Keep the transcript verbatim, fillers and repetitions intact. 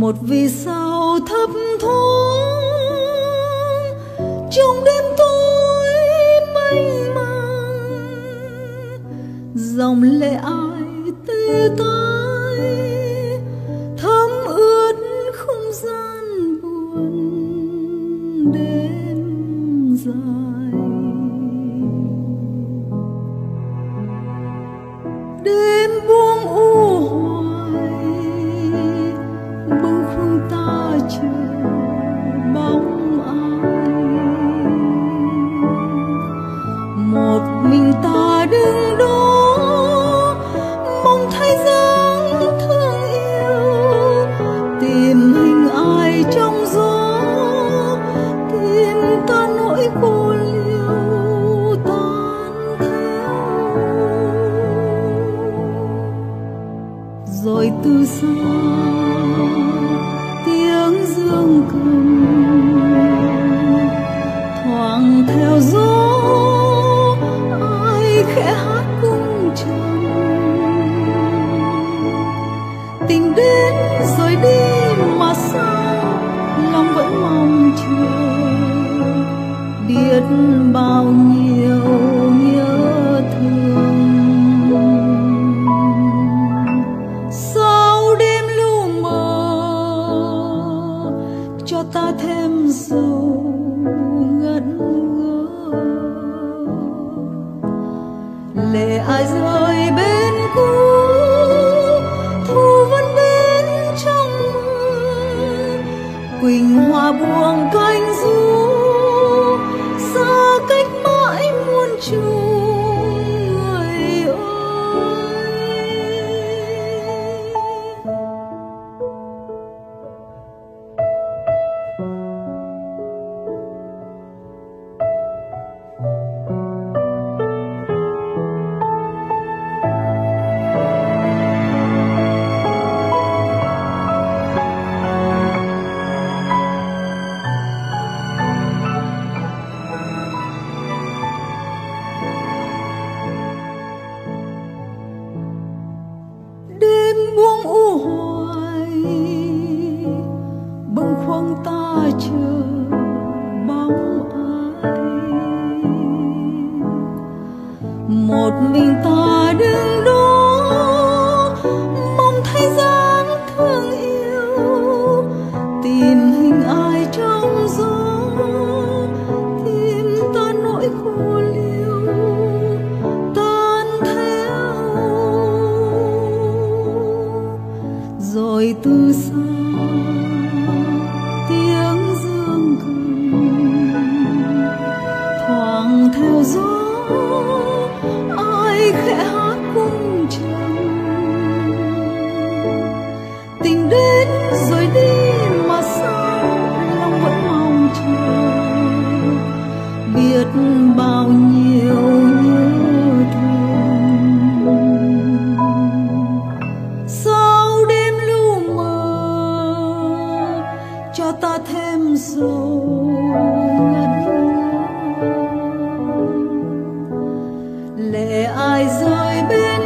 một vì sao thấp thoáng trong đêm tối mênh mang, dòng lệ ai tê tái thấm ướt không gian buồn đêm dài. Đêm buông u hoài bâng khuâng ta chờ bóng ai, một mình ta đứng đó mong thấy dáng thương yêu, tìm hình ai trong gió, tìm ta nỗi cô liêu tan theo. Rồi từ xa tiếng dương cầm thoảng theo gió, ai khẽ hát cung trầm. Tình đến rồi đi mà sao lòng vẫn mong chờ, biết bao nhiêu nhớ thương. Sao đêm lu mờ cho ta thêm dầu ngẩn ngơ, lệ ai rơi bên cũ thu vẫn đến trong mưa. Quỳnh hoa buông cánh ru xa cách mãi muôn trùng người ơi. Đêm buông u hoài bâng khuâng ta chờ bóng ai, một mình ta đứng đó mong thấy dáng thương yêu, tìm hình ai trong gió, tìm ta nỗi khô liêu tan theo. Rồi từ xa tiếng dương cầm thoảng theo gió, ai khẽ hát cung trầm. Tình đến rồi đi mà sao lòng vẫn mong chờ, biết bao nhiêu nhớ thương. Sao đêm lu mờ cho ta thêm dầu ngẩn ngơ, lệ ai rơi bên